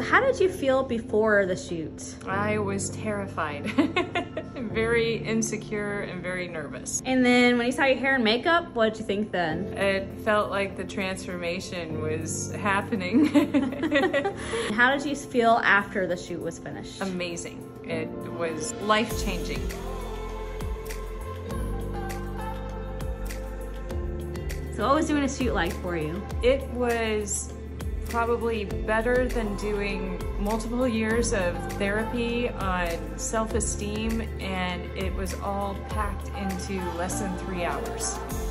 how did you feel before the shoot? I was terrified. Very insecure and very nervous. And then when you saw your hair and makeup, what did you think then? It felt like the transformation was happening. How did you feel after the shoot was finished? Amazing. It was life-changing. So what was doing a shoot like for you? It was probably better than doing multiple years of therapy on self-esteem, and it was all packed into less than 3 hours.